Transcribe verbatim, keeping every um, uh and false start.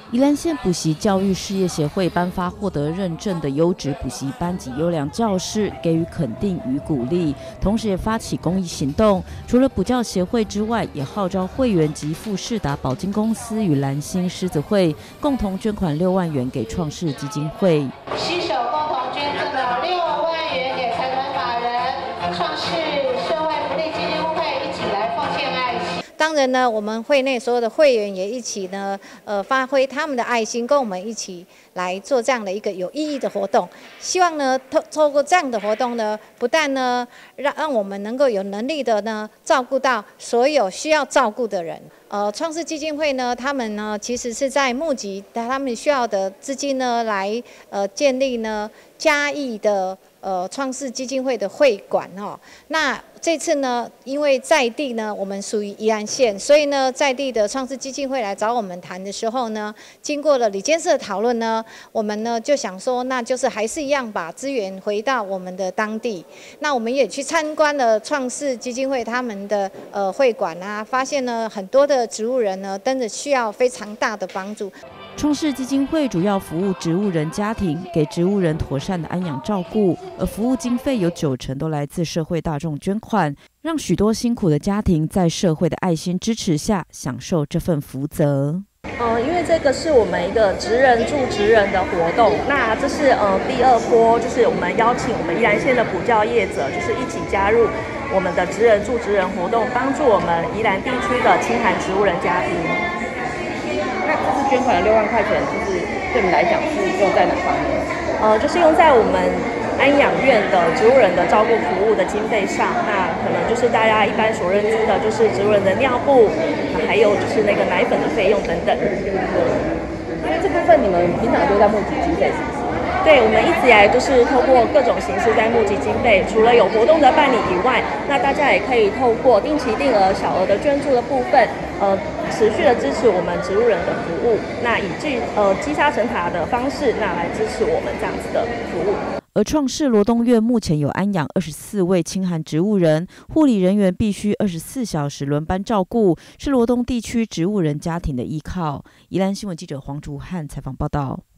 宜兰县补习教育事业协会颁发获得认证的优质补习班及优良教师，给予肯定与鼓励，同时也发起公益行动。除了补教协会之外，也号召会员及富士达保金公司与蓝星狮子会共同捐款六万元给创世基金会。 携手共同捐赠了六万元给财团法人创世社会福利基金会，一起来奉献爱心。 当然呢，我们会内所有的会员也一起呢，呃，发挥他们的爱心，跟我们一起来做这样的一个有意义的活动。希望呢，透透过这样的活动呢，不但呢，让让我们能够有能力的呢，照顾到所有需要照顾的人。呃，创世基金会呢，他们呢，其实是在募集他们需要的资金呢，来呃建立呢嘉义的呃创世基金会的会馆哦。那这次呢，因为在地呢，我们属于宜兰县，所以呢，在地的创世基金会来找我们谈的时候呢，经过了里监事的讨论呢，我们呢就想说，那就是还是一样把资源回到我们的当地。那我们也去参观了创世基金会他们的呃会馆啊，发现呢很多的植物人呢，真的需要非常大的帮助。 创世基金会主要服务植物人家庭，给植物人妥善的安养照顾，而服务经费有九成都来自社会大众捐款，让许多辛苦的家庭在社会的爱心支持下，享受这份福泽。 呃，因为这个是我们一个职人助职人的活动，那这是呃第二波，就是我们邀请我们宜兰县的补教业者，就是一起加入我们的职人助职人活动，帮助我们宜兰地区的清寒植物人家庭。 那这次捐款的六万块钱，就是对你来讲是用在哪方面？ 呃，就是用在我们安养院的植物人的照顾服务的经费上。那可能就是大家一般所认知的，就是植物人的尿布，还有就是那个奶粉的费用等等。 因为这部分你们平常都在募集经费，是不是？ 对，我们一直以来都是透过各种形式在募集经费，除了有活动的办理以外，那大家也可以透过定期定额、小额的捐助的部分，呃，持续的支持我们植物人的服务，那以积呃积沙成塔的方式，那来支持我们这样子的服务。 而创世罗东院目前有安养二十四位清寒植物人，护理人员必须二十四小时轮班照顾，是罗东地区植物人家庭的依靠。宜兰新闻记者黄竹汉采访报道。